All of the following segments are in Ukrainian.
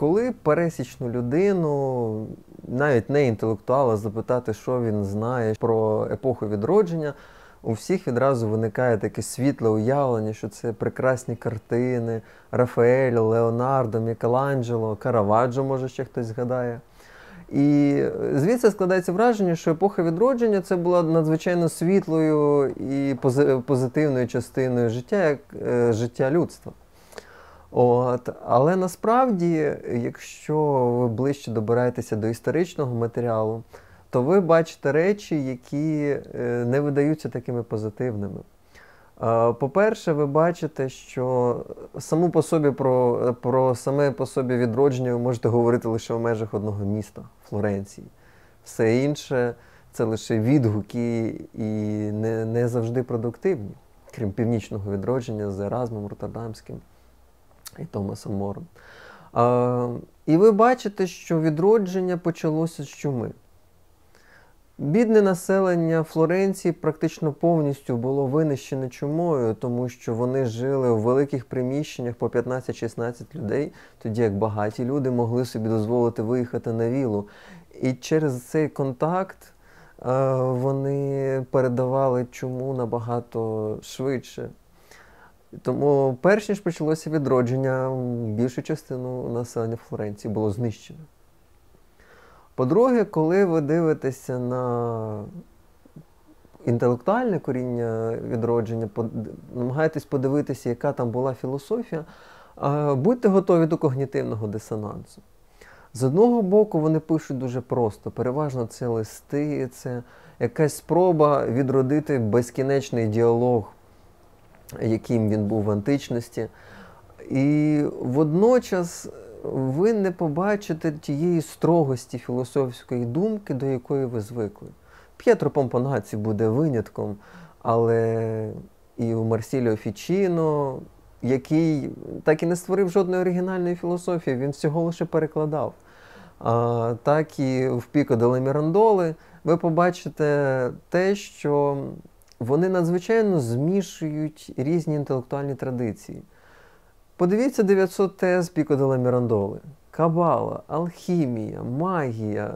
Коли пересічну людину, навіть не інтелектуала, запитати, що він знає про епоху відродження, у всіх відразу виникає таке світле уявлення, що це прекрасні картини Рафаеля, Леонардо, Мікеланджело, Караваджо, може ще хтось згадає. І звідси складається враження, що епоха відродження – це була надзвичайно світлою і позитивною частиною життя, як життя людства. Але насправді, якщо ви ближче добираєтеся до історичного матеріалу, то ви бачите речі, які не видаються такими позитивними. По-перше, ви бачите, що про саме по собі відродження ви можете говорити лише в межах одного міста – Флоренції. Все інше – це лише відгуки і не завжди продуктивні, крім північного відродження з Еразмом Роттердамським і Томасом Мором. І ви бачите, що відродження почалося з чуми. Бідне населення Флоренції практично повністю було винищене чумою, тому що вони жили у великих приміщеннях по 15-16 людей, тоді як багаті люди могли собі дозволити виїхати на вілу. І через цей контакт вони передавали чуму набагато швидше. Тому перш ніж почалося відродження, більшу частину населення Флоренції було знищено. По-друге, коли ви дивитеся на інтелектуальне коріння відродження, намагаєтесь подивитися, яка там була філософія, будьте готові до когнітивного дисонансу. З одного боку, вони пишуть дуже просто. Переважно це листи, це якась спроба відродити безкінечний діалог, яким він був в античності. І водночас ви не побачите тієї строгості філософської думки, до якої ви звикли. П'єтро Помпонаці буде винятком, але і у Марсіліо Фічіно, який так і не створив жодної оригінальної філософії, він всього лише перекладав. Так і в Піко деле Мірандоли ви побачите те, що вони надзвичайно змішують різні інтелектуальні традиції. Подивіться 900 тез Піко деле Мірандоли. Кабала, алхімія, магія,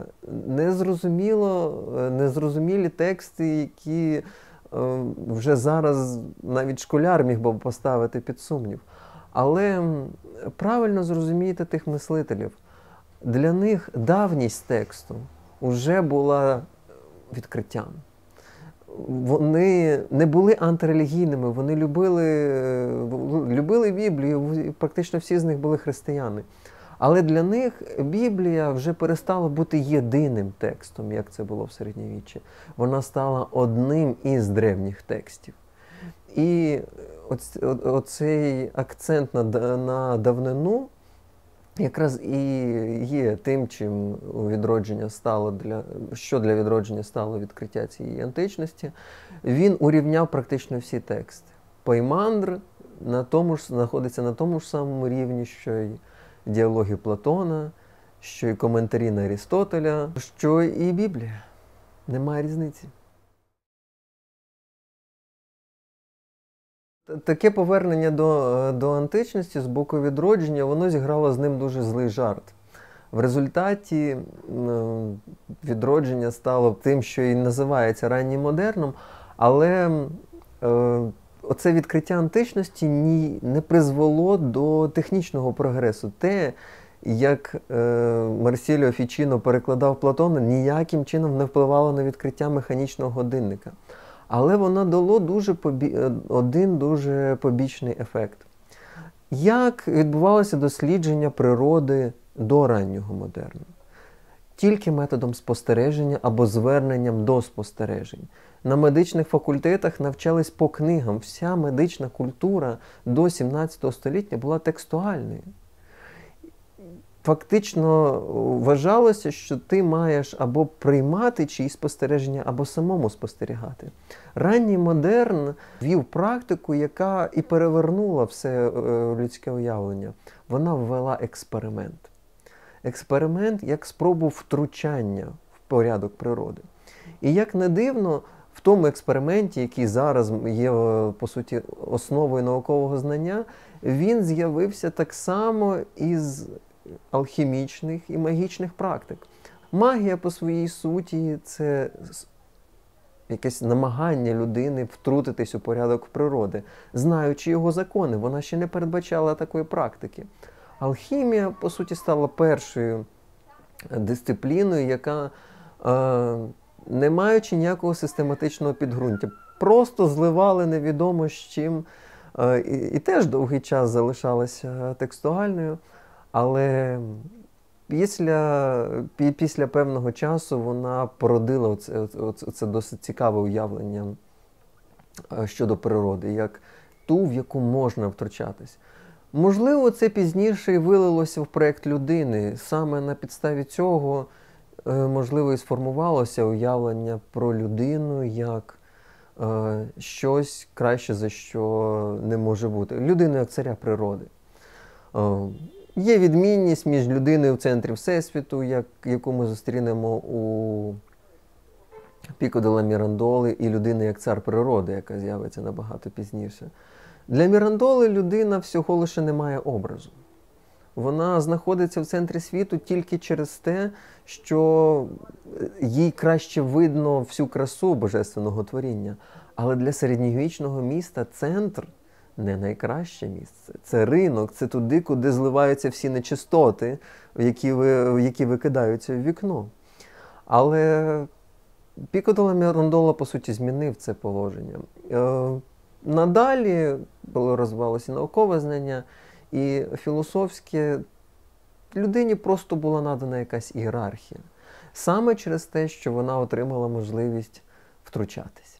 незрозумілі тексти, які вже зараз навіть школяр міг би поставити під сумнів. Але правильно зрозумійте тих мислителів. Для них давність тексту вже була відкриттям. Вони не були антирелігійними, вони любили Біблію, практично всі з них були християни. Але для них Біблія вже перестала бути єдиним текстом, як це було в середньовіччі. Вона стала одним із древніх текстів. І оцей акцент на давнину якраз і є тим, що для відродження стало відкриття цієї античності. Він урівняв практично всі тексти. Поймандр знаходиться на тому ж самому рівні, що й діалоги Платона, що й коментарі на Арістотеля, що і Біблія. Немає різниці. Таке повернення до античності з боку відродження, воно зіграло з ним дуже злий жарт. В результаті відродження стало тим, що і називається раннім модерном, але оце відкриття античності не призвело до технічного прогресу. Те, як Марсіліо Фічіно перекладав Платона, ніяким чином не впливало на відкриття механічного годинника. Але воно дало один дуже побічний ефект. Як відбувалося дослідження природи до раннього модерну? Тільки методом спостереження або зверненням до спостережень. На медичних факультетах навчались по книгам. Вся медична культура до 17 століття була текстуальною. Фактично вважалося, що ти маєш або приймати чиїсь спостереження, або самому спостерігати. Ранній модерн вів практику, яка і перевернула все людське уявлення. Вона ввела експеримент. Експеримент як спробу втручання в порядок природи. І як не дивно, в тому експерименті, який зараз є, по суті, основою наукового знання, він з'явився так само із алхімічних і магічних практик. Магія по своїй суті – це якесь намагання людини втрутитись у порядок природи, знаючи його закони. Вона ще не передбачала такої практики. Алхімія, по суті, стала першою дисципліною, яка, не маючи ніякого систематичного підґрунтя, просто зливали невідомо з чим, і теж довгий час залишалася текстуальною, але після певного часу вона породила це досить цікаве уявлення щодо природи, як ту, в яку можна втручатись. Можливо, це пізніше і вилилося в проєкт людини. Саме на підставі цього, можливо, і сформувалося уявлення про людину як щось краще, за що не може бути. Людину як царя природи. Є відмінність між людиною в центрі Всесвіту, яку ми зустрінемо у Піко де ла Мірандоли, і людиною як цар природи, яка з'явиться набагато пізніше. Для Мірандоли людина всього лише не має образу. Вона знаходиться в центрі світу тільки через те, що їй краще видно всю красу божественного творіння. Але для середньовічного міста центр не найкраще місце. Це ринок, це туди, куди зливаються всі нечистоти, які викидаються в вікно. Але Піко де ла Мірандола, по суті, змінив це положення. Надалі розвивалося наукове знання, і філософське, людині просто була надана якась ієрархія. Саме через те, що вона отримала можливість втручатись.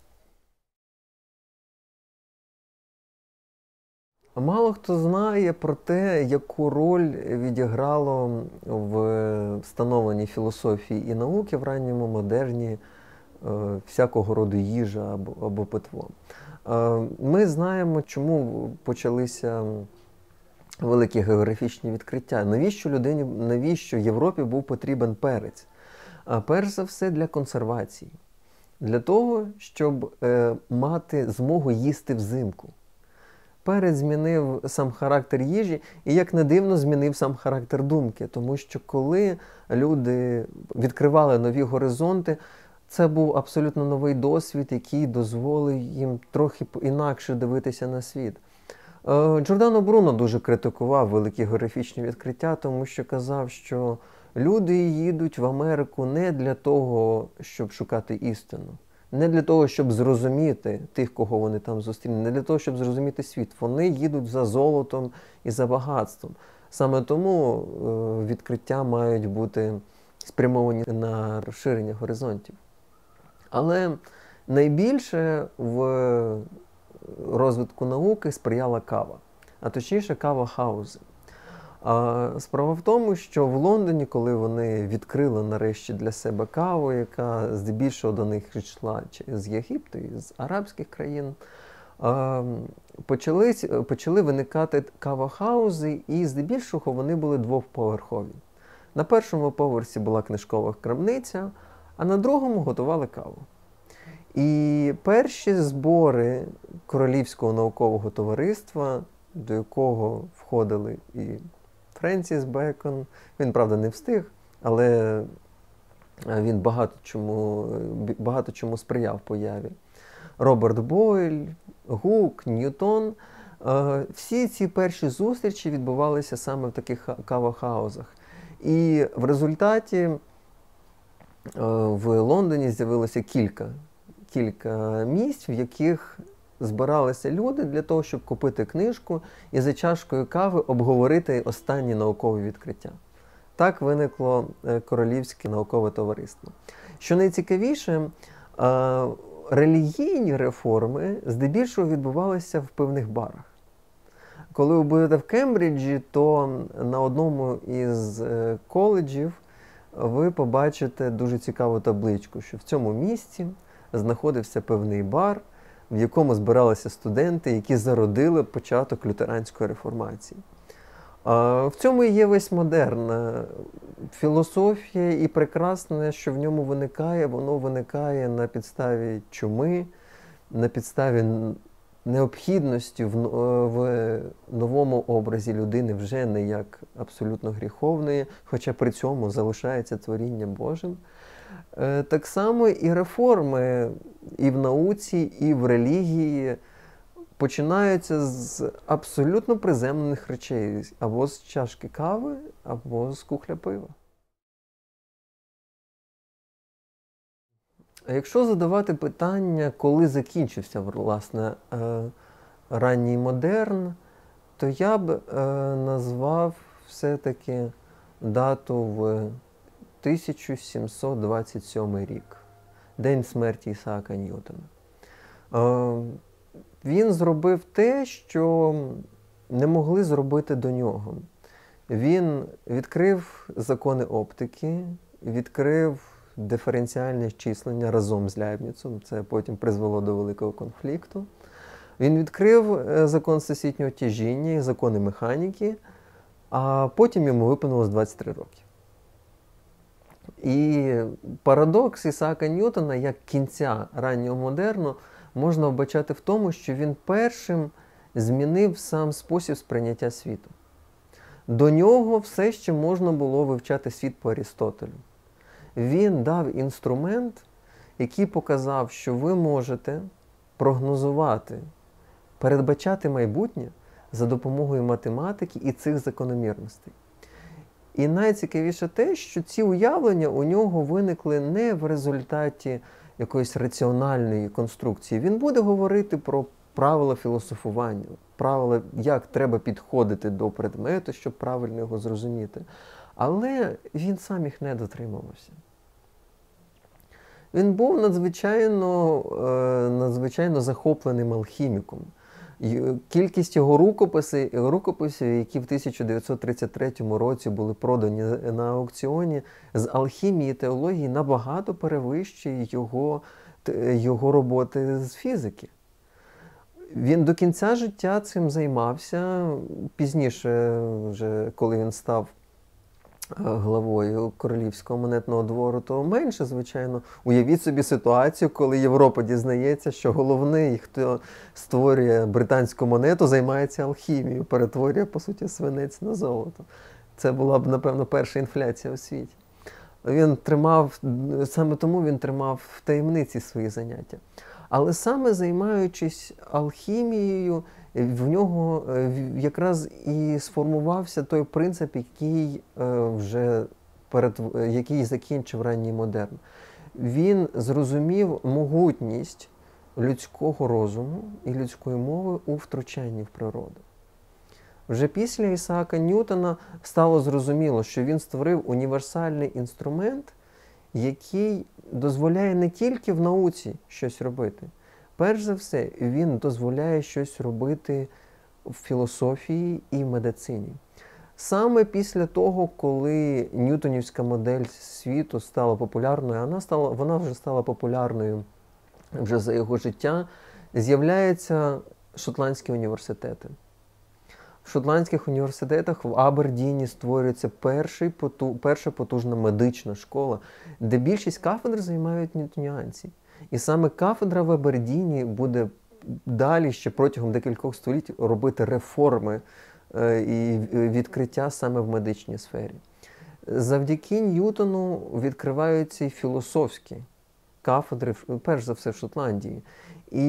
Мало хто знає про те, яку роль відіграло в становленні філософії і науки в ранньому модерні всякого роду їжа або питво. Ми знаємо, чому почалися великі географічні відкриття. Навіщо Європі був потрібен перець? Перш за все для консервації. Для того, щоб мати змогу їсти взимку. Перець змінив сам характер їжі і, як не дивно, змінив сам характер думки. Тому що коли люди відкривали нові горизонти, це був абсолютно новий досвід, який дозволив їм трохи інакше дивитися на світ. Джордано Бруно дуже критикував великі географічні відкриття, тому що казав, що люди їдуть в Америку не для того, щоб шукати істину, не для того, щоб зрозуміти тих, кого вони там зустрінуть, не для того, щоб зрозуміти світ. Вони їдуть за золотом і за багатством. Саме тому відкриття мають бути спрямовані на розширення горизонтів. Але найбільше в розвитку науки сприяла кава, а точніше кава-хаузи. Справа в тому, що в Лондоні, коли вони відкрили нарешті для себе каву, яка здебільшого до них йшла з Єгипту і з арабських країн, почали виникати кава-хаузи, і здебільшого вони були двоповерхові. На першому поверсі була книжкова крамниця, а на другому готували каву. І перші збори Королівського наукового товариства, до якого входили і Френсіс Бекон, він, правда, не встиг, але він багато чому сприяв появі. Роберт Бойль, Гук, Ньютон. Всі ці перші зустрічі відбувалися саме в таких кава-хаузах. І в результаті в Лондоні з'явилося кілька місць, в яких збиралися люди для того, щоб купити книжку і за чашкою кави обговорити останні наукові відкриття. Так виникло Королівське наукове товариство. Що найцікавіше, релігійні реформи здебільшого відбувалися в пивних барах. Коли ви будете в Кембриджі, то на одному із коледжів ви побачите дуже цікаву табличку, що в цьому місці знаходився пивний бар, в якому збиралися студенти, які зародили початок лютеранської реформації. В цьому і є весь модерн. Філософія і прекрасне, що в ньому виникає, воно виникає на підставі чуми, на підставі необхідності в новому образі людини вже не як абсолютно гріховної, хоча при цьому залишається творінням Божим. Так само і реформи і в науці, і в релігії починаються з абсолютно приземлених речей. Або з чашки кави, або з кухля пива. А якщо задавати питання, коли закінчився, власне, ранній модерн, то я б назвав все-таки дату в 1727 рік, день смерті Ісаака Ньютона. Він зробив те, що не могли зробити до нього. Він відкрив закони оптики, відкрив диференціальне числення разом з Лейбніцем, це потім призвело до великого конфлікту. Він відкрив закон всесвітнього тяжіння і закони механіки, а потім йому виповнилось 23 роки. І парадокс Ісаака Ньютона як кінця раннього модерну можна вбачати в тому, що він першим змінив сам спосіб сприйняття світу. До нього все ще можна було вивчати світ по Арістотелю. Він дав інструмент, який показав, що ви можете прогнозувати, передбачати майбутнє за допомогою математики і цих закономірностей. І найцікавіше те, що ці уявлення у нього виникли не в результаті якоїсь раціональної конструкції. Він буде говорити про правила філософування, правила, як треба підходити до предмету, щоб правильно його зрозуміти. Але він сам їх не дотримувався. Він був надзвичайно захопленим алхіміком. Кількість його рукописів, які в 1933 році були продані на аукціоні, з алхімії і теології набагато перевищує його роботи з фізики. Він до кінця життя цим займався. Пізніше, вже коли він став главою Королівського монетного двору, то менше, звичайно. Уявіть собі ситуацію, коли Європа дізнається, що головний, хто створює британську монету, займається алхімією, перетворює, по суті, свинець на золото. Це була б, напевно, перша інфляція у світі. Саме тому він тримав в таємниці свої заняття. Але саме займаючись алхімією, в нього якраз і сформувався той принцип, який закінчив ранній модерн. Він зрозумів могутність людського розуму і людської мови у втручанні в природу. Вже після Ісаака Ньютона стало зрозуміло, що він створив універсальний інструмент, який дозволяє не тільки в науці щось робити. Перш за все, він дозволяє щось робити в філософії і в медицині. Саме після того, коли ньютонівська модель світу стала популярною, вона вже стала популярною вже за його життя, з'являються шотландські університети. В шотландських університетах в Абердіні створюється перша потужна медична школа, де більшість кафедр займають ньютоніанці. І саме кафедра в Абердіні буде далі ще протягом декількох століть робити реформи і відкриття саме в медичній сфері. Завдяки Ньютону відкриваються і філософські кафедри, перш за все в Шотландії. І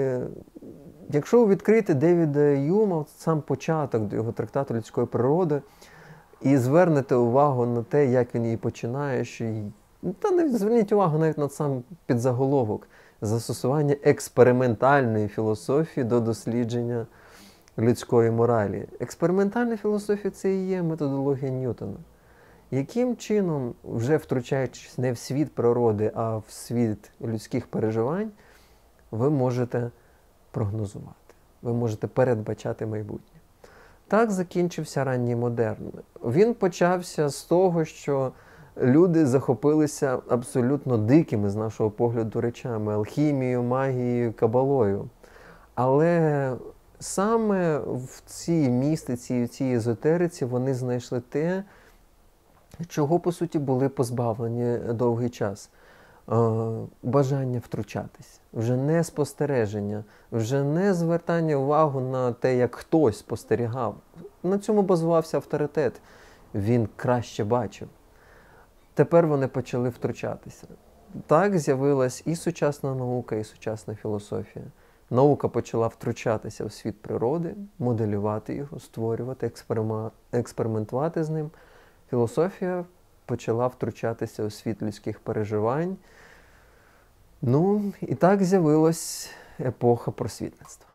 якщо ви відкриєте Девіда Юма, сам початок до його трактату людської природи, і звернете увагу на те, як він її починає, зверніть увагу навіть на сам підзаголовок застосування експериментальної філософії до дослідження людської моралі. Експериментальна філософія – це і є методологія Ньютона. Яким чином, вже втручаючись не в світ природи, а в світ людських переживань, ви можете прогнозувати, ви можете передбачати майбутнє. Так закінчився ранній модерн. Він почався з того, що люди захопилися абсолютно дикими, з нашого погляду, речами – алхімією, магією, кабалою. Але саме в цій містиці, в цій езотериці вони знайшли те, чого, по суті, були позбавлені довгий час. бажання втручатись, вже не спостереження, вже не звертання увагу на те, як хтось спостерігав. На цьому базувався авторитет. Він краще бачив. Тепер вони почали втручатися. Так з'явилась і сучасна наука, і сучасна філософія. Наука почала втручатися в світ природи, моделювати його, створювати, експериментувати з ним. Філософія почала втручатися у світ людських переживань. Ну, і так з'явилась епоха просвітництва.